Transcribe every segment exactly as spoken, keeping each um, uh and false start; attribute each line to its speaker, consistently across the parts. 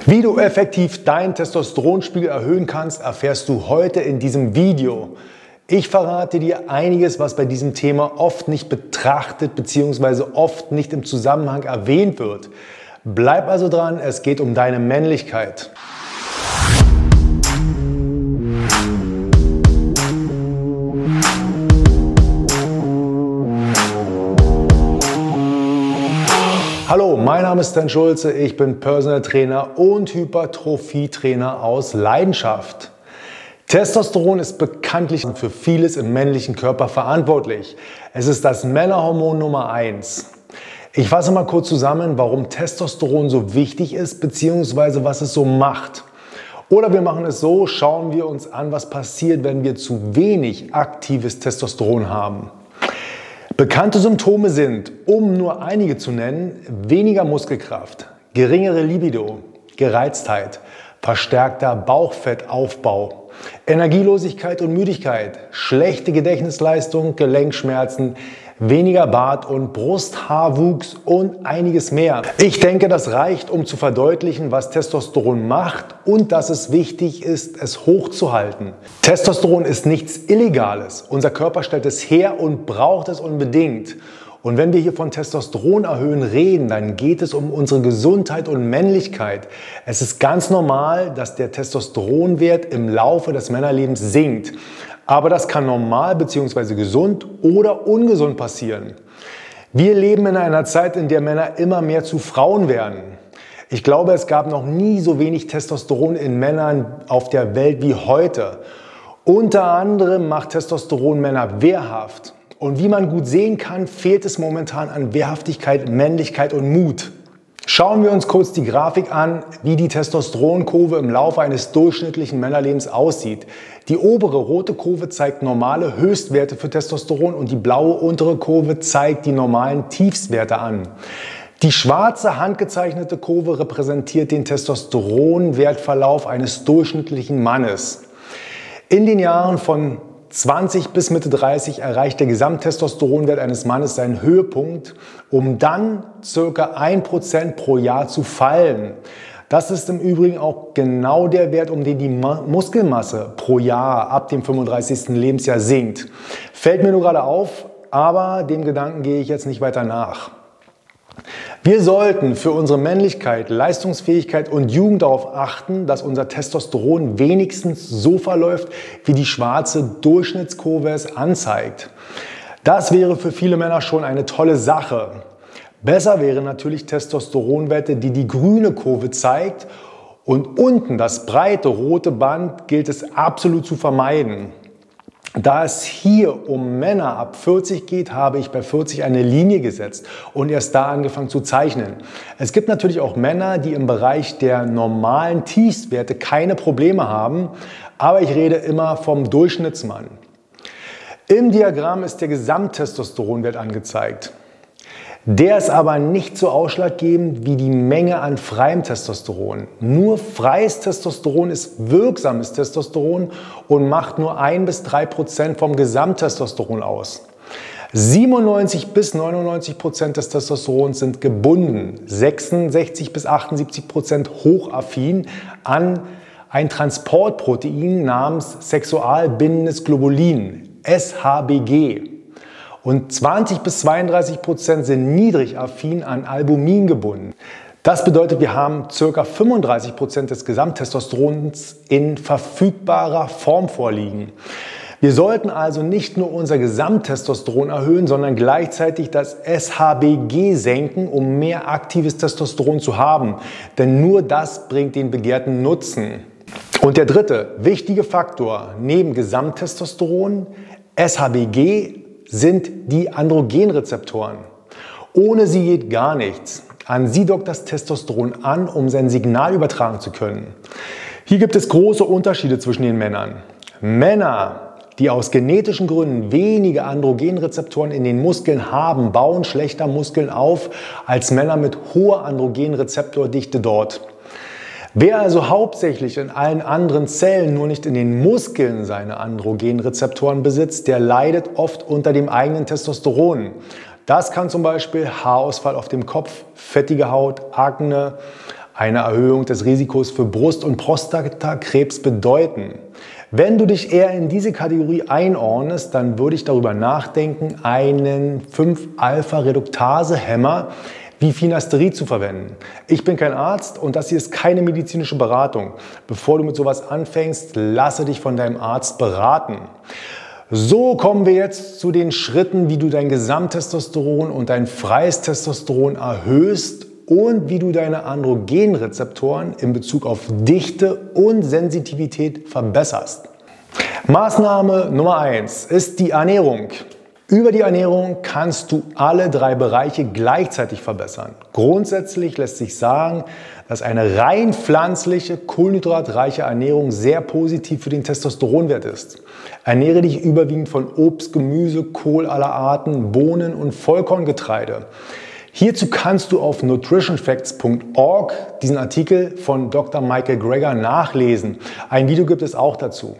Speaker 1: Wie du effektiv deinen Testosteronspiegel erhöhen kannst, erfährst du heute in diesem Video. Ich verrate dir einiges, was bei diesem Thema oft nicht betrachtet bzw. oft nicht im Zusammenhang erwähnt wird. Bleib also dran, es geht um deine Männlichkeit. Hallo, mein Name ist Stan Schulze, ich bin Personal Trainer und Hypertrophie-Trainer aus Leidenschaft. Testosteron ist bekanntlich für vieles im männlichen Körper verantwortlich. Es ist das Männerhormon Nummer eins. Ich fasse mal kurz zusammen, warum Testosteron so wichtig ist bzw. was es so macht. Oder wir machen es so, schauen wir uns an, was passiert, wenn wir zu wenig aktives Testosteron haben. Bekannte Symptome sind, um nur einige zu nennen, weniger Muskelkraft, geringere Libido, Gereiztheit, verstärkter Bauchfettaufbau, Energielosigkeit und Müdigkeit, schlechte Gedächtnisleistung, Gelenkschmerzen, weniger Bart- und Brusthaarwuchs und einiges mehr. Ich denke, das reicht, um zu verdeutlichen, was Testosteron macht und dass es wichtig ist, es hochzuhalten. Testosteron ist nichts Illegales. Unser Körper stellt es her und braucht es unbedingt. Und wenn wir hier von Testosteron erhöhen reden, dann geht es um unsere Gesundheit und Männlichkeit. Es ist ganz normal, dass der Testosteronwert im Laufe des Männerlebens sinkt. Aber das kann normal bzw. gesund oder ungesund passieren. Wir leben in einer Zeit, in der Männer immer mehr zu Frauen werden. Ich glaube, es gab noch nie so wenig Testosteron in Männern auf der Welt wie heute. Unter anderem macht Testosteron Männer wehrhaft. Und wie man gut sehen kann, fehlt es momentan an Wehrhaftigkeit, Männlichkeit und Mut. Schauen wir uns kurz die Grafik an, wie die Testosteronkurve im Laufe eines durchschnittlichen Männerlebens aussieht. Die obere rote Kurve zeigt normale Höchstwerte für Testosteron und die blaue untere Kurve zeigt die normalen Tiefstwerte an. Die schwarze handgezeichnete Kurve repräsentiert den Testosteronwertverlauf eines durchschnittlichen Mannes. In den Jahren von zwanzig bis Mitte dreißig erreicht der Gesamttestosteronwert eines Mannes seinen Höhepunkt, um dann ca. ein Prozent pro Jahr zu fallen. Das ist im Übrigen auch genau der Wert, um den die Muskelmasse pro Jahr ab dem fünfunddreißigsten Lebensjahr sinkt. Fällt mir nur gerade auf, aber dem Gedanken gehe ich jetzt nicht weiter nach. Wir sollten für unsere Männlichkeit, Leistungsfähigkeit und Jugend darauf achten, dass unser Testosteron wenigstens so verläuft, wie die schwarze Durchschnittskurve es anzeigt. Das wäre für viele Männer schon eine tolle Sache. Besser wären natürlich Testosteronwerte, die die grüne Kurve zeigt, und unten das breite rote Band gilt es absolut zu vermeiden. Da es hier um Männer ab vierzig geht, habe ich bei vierzig eine Linie gesetzt und erst da angefangen zu zeichnen. Es gibt natürlich auch Männer, die im Bereich der normalen Tiefstwerte keine Probleme haben, aber ich rede immer vom Durchschnittsmann. Im Diagramm ist der Gesamttestosteronwert angezeigt. Der ist aber nicht so ausschlaggebend wie die Menge an freiem Testosteron. Nur freies Testosteron ist wirksames Testosteron und macht nur ein bis drei Prozent vom Gesamttestosteron aus. siebenundneunzig bis neunundneunzig Prozent des Testosterons sind gebunden, sechsundsechzig bis achtundsiebzig Prozent hochaffin an ein Transportprotein namens sexualbindendes Globulin, S H B G. Und zwanzig bis zweiunddreißig Prozent sind niedrig affin an Albumin gebunden. Das bedeutet, wir haben ca. fünfunddreißig Prozent des Gesamttestosterons in verfügbarer Form vorliegen. Wir sollten also nicht nur unser Gesamttestosteron erhöhen, sondern gleichzeitig das S H B G senken, um mehr aktives Testosteron zu haben. Denn nur das bringt den begehrten Nutzen. Und der dritte wichtige Faktor neben Gesamttestosteron, S H B G, sind die Androgenrezeptoren. Ohne sie geht gar nichts. An sie dockt das Testosteron an, um sein Signal übertragen zu können. Hier gibt es große Unterschiede zwischen den Männern. Männer, die aus genetischen Gründen wenige Androgenrezeptoren in den Muskeln haben, bauen schlechter Muskeln auf als Männer mit hoher Androgenrezeptordichte dort. Wer also hauptsächlich in allen anderen Zellen, nur nicht in den Muskeln seine Androgenrezeptoren besitzt, der leidet oft unter dem eigenen Testosteron. Das kann zum Beispiel Haarausfall auf dem Kopf, fettige Haut, Akne, eine Erhöhung des Risikos für Brust- und Prostatakrebs bedeuten. Wenn du dich eher in diese Kategorie einordnest, dann würde ich darüber nachdenken, einen fünf Alpha Reduktase Hemmer wie Finasterid zu verwenden. Ich bin kein Arzt und das hier ist keine medizinische Beratung. Bevor du mit sowas anfängst, lasse dich von deinem Arzt beraten. So kommen wir jetzt zu den Schritten, wie du dein Gesamttestosteron und dein freies Testosteron erhöhst und wie du deine Androgenrezeptoren in Bezug auf Dichte und Sensitivität verbesserst. Maßnahme Nummer eins ist die Ernährung. Über die Ernährung kannst du alle drei Bereiche gleichzeitig verbessern. Grundsätzlich lässt sich sagen, dass eine rein pflanzliche, kohlenhydratreiche Ernährung sehr positiv für den Testosteronwert ist. Ernähre dich überwiegend von Obst, Gemüse, Kohl aller Arten, Bohnen und Vollkorngetreide. Hierzu kannst du auf nutrition facts punkt org diesen Artikel von Doktor Michael Greger nachlesen. Ein Video gibt es auch dazu.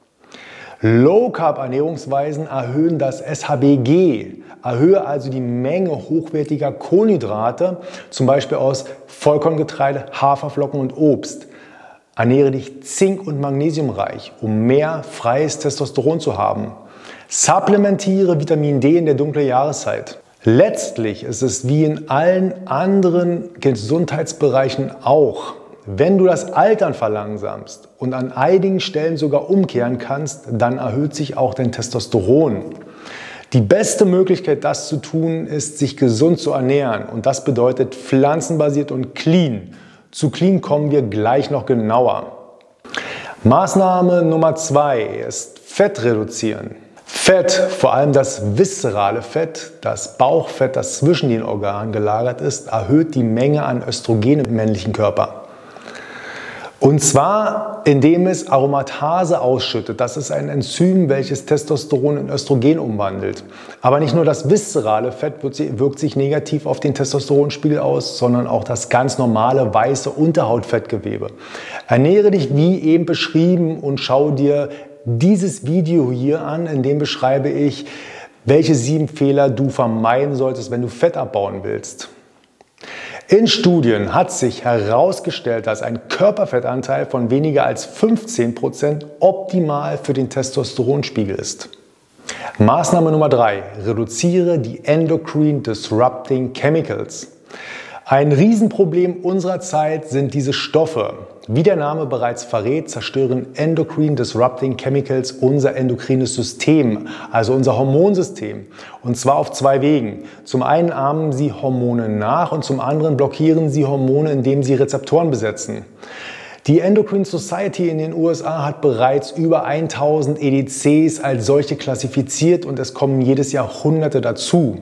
Speaker 1: Low-Carb-Ernährungsweisen erhöhen das S H B G. Erhöhe also die Menge hochwertiger Kohlenhydrate, zum Beispiel aus Vollkorngetreide, Haferflocken und Obst. Ernähre dich zink- und magnesiumreich, um mehr freies Testosteron zu haben. Supplementiere Vitamin D in der dunklen Jahreszeit. Letztlich ist es wie in allen anderen Gesundheitsbereichen auch. Wenn du das Altern verlangsamst und an einigen Stellen sogar umkehren kannst, dann erhöht sich auch dein Testosteron. Die beste Möglichkeit, das zu tun, ist, sich gesund zu ernähren. Und das bedeutet pflanzenbasiert und clean. Zu clean kommen wir gleich noch genauer. Maßnahme Nummer zwei ist Fett reduzieren. Fett, vor allem das viszerale Fett, das Bauchfett, das zwischen den Organen gelagert ist, erhöht die Menge an Östrogen im männlichen Körper. Und zwar, indem es Aromatase ausschüttet. Das ist ein Enzym, welches Testosteron in Östrogen umwandelt. Aber nicht nur das viszerale Fett wirkt sich negativ auf den Testosteronspiegel aus, sondern auch das ganz normale weiße Unterhautfettgewebe. Ernähre dich wie eben beschrieben und schau dir dieses Video hier an, in dem beschreibe ich, welche sieben Fehler du vermeiden solltest, wenn du Fett abbauen willst. In Studien hat sich herausgestellt, dass ein Körperfettanteil von weniger als fünfzehn Prozent optimal für den Testosteronspiegel ist. Maßnahme Nummer drei. Reduziere die Endocrine Disrupting Chemicals. Ein Riesenproblem unserer Zeit sind diese Stoffe. Wie der Name bereits verrät, zerstören Endocrine Disrupting Chemicals unser endokrines System, also unser Hormonsystem. Und zwar auf zwei Wegen. Zum einen ahmen sie Hormone nach und zum anderen blockieren sie Hormone, indem sie Rezeptoren besetzen. Die Endocrine Society in den U S A hat bereits über tausend E D Cs als solche klassifiziert und es kommen jedes Jahr Hunderte dazu.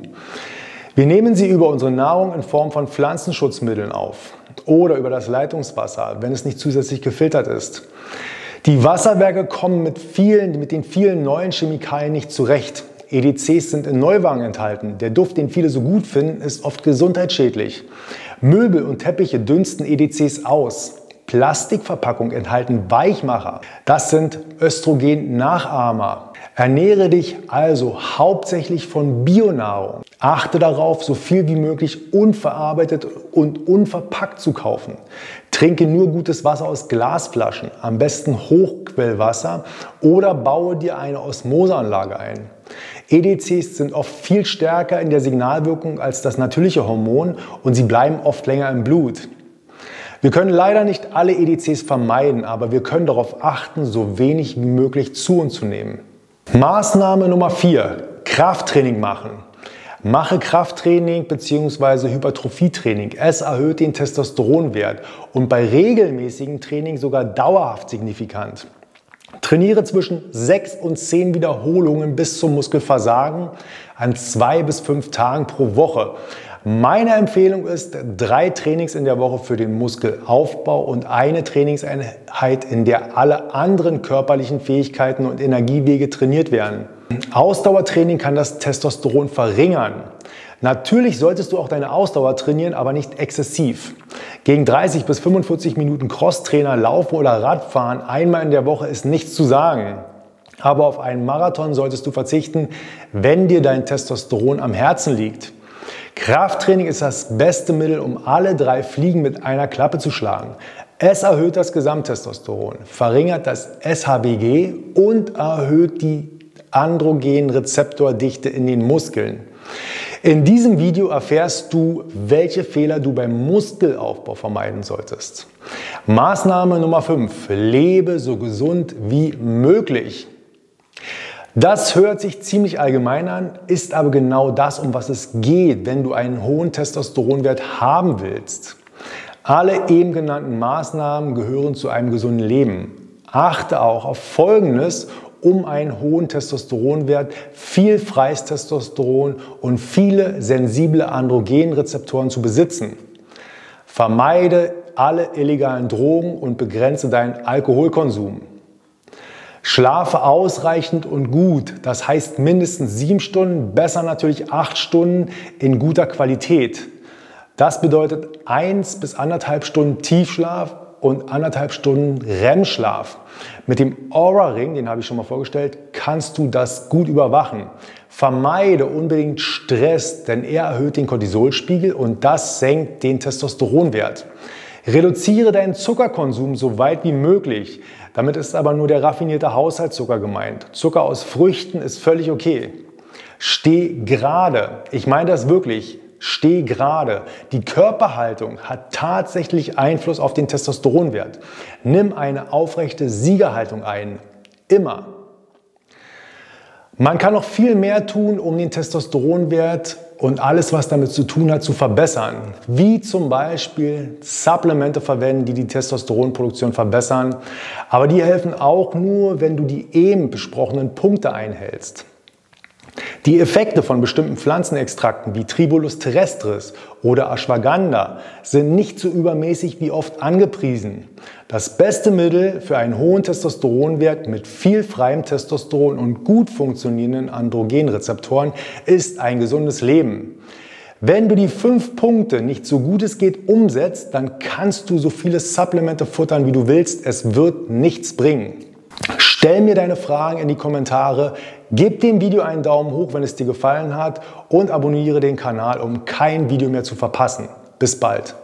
Speaker 1: Wir nehmen sie über unsere Nahrung in Form von Pflanzenschutzmitteln auf oder über das Leitungswasser, wenn es nicht zusätzlich gefiltert ist. Die Wasserwerke kommen mit, vielen, mit den vielen neuen Chemikalien nicht zurecht. E D Cs sind in Neuwagen enthalten. Der Duft, den viele so gut finden, ist oft gesundheitsschädlich. Möbel und Teppiche dünsten E D Cs aus. Plastikverpackungen enthalten Weichmacher. Das sind Östrogen-Nachahmer. Ernähre dich also hauptsächlich von Bionahrung. Achte darauf, so viel wie möglich unverarbeitet und unverpackt zu kaufen. Trinke nur gutes Wasser aus Glasflaschen, am besten Hochquellwasser oder baue dir eine Osmoseanlage ein. E D Cs sind oft viel stärker in der Signalwirkung als das natürliche Hormon und sie bleiben oft länger im Blut. Wir können leider nicht alle E D Cs vermeiden, aber wir können darauf achten, so wenig wie möglich zu uns zu nehmen. Maßnahme Nummer vier. Krafttraining machen. Mache Krafttraining bzw. Hypertrophietraining. Es erhöht den Testosteronwert und bei regelmäßigem Training sogar dauerhaft signifikant. Trainiere zwischen sechs und zehn Wiederholungen bis zum Muskelversagen an zwei bis fünf Tagen pro Woche. Meine Empfehlung ist drei Trainings in der Woche für den Muskelaufbau und eine Trainingseinheit, in der alle anderen körperlichen Fähigkeiten und Energiewege trainiert werden. Ausdauertraining kann das Testosteron verringern. Natürlich solltest du auch deine Ausdauer trainieren, aber nicht exzessiv. Gegen dreißig bis fünfundvierzig Minuten Crosstrainer, Laufen oder Radfahren einmal in der Woche ist nichts zu sagen. Aber auf einen Marathon solltest du verzichten, wenn dir dein Testosteron am Herzen liegt. Krafttraining ist das beste Mittel, um alle drei Fliegen mit einer Klappe zu schlagen. Es erhöht das Gesamttestosteron, verringert das S H B G und erhöht die Androgenrezeptordichte in den Muskeln. In diesem Video erfährst du, welche Fehler du beim Muskelaufbau vermeiden solltest. Maßnahme Nummer fünf. Lebe so gesund wie möglich. Das hört sich ziemlich allgemein an, ist aber genau das, um was es geht, wenn du einen hohen Testosteronwert haben willst. Alle eben genannten Maßnahmen gehören zu einem gesunden Leben. Achte auch auf Folgendes, um einen hohen Testosteronwert, viel freies Testosteron und viele sensible Androgenrezeptoren zu besitzen. Vermeide alle illegalen Drogen und begrenze deinen Alkoholkonsum. Schlafe ausreichend und gut, das heißt mindestens sieben Stunden, besser natürlich acht Stunden in guter Qualität. Das bedeutet eins bis anderthalb Stunden Tiefschlaf und anderthalb Stunden R E M-Schlaf. Mit dem Oura-Ring, den habe ich schon mal vorgestellt, kannst du das gut überwachen. Vermeide unbedingt Stress, denn er erhöht den Cortisolspiegel und das senkt den Testosteronwert. Reduziere deinen Zuckerkonsum so weit wie möglich. Damit ist aber nur der raffinierte Haushaltszucker gemeint. Zucker aus Früchten ist völlig okay. Steh gerade. Ich meine das wirklich. Steh gerade. Die Körperhaltung hat tatsächlich Einfluss auf den Testosteronwert. Nimm eine aufrechte Siegerhaltung ein. Immer. Man kann noch viel mehr tun, um den Testosteronwert und alles, was damit zu tun hat, zu verbessern. Wie zum Beispiel Supplemente verwenden, die die Testosteronproduktion verbessern. Aber die helfen auch nur, wenn du die eben besprochenen Punkte einhältst. Die Effekte von bestimmten Pflanzenextrakten wie Tribulus terrestris oder Ashwagandha sind nicht so übermäßig wie oft angepriesen. Das beste Mittel für einen hohen Testosteronwert mit viel freiem Testosteron und gut funktionierenden Androgenrezeptoren ist ein gesundes Leben. Wenn du die fünf Punkte nicht so gut es geht umsetzt, dann kannst du so viele Supplemente futtern, wie du willst. Es wird nichts bringen. Stell mir deine Fragen in die Kommentare, gib dem Video einen Daumen hoch, wenn es dir gefallen hat und abonniere den Kanal, um kein Video mehr zu verpassen. Bis bald.